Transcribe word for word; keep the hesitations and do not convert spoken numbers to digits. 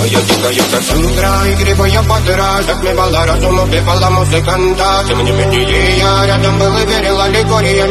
я дикая Кассандра, игривая подра, затмевала разум, убивала музыканта. Тем не менее я рядом был и верила легория.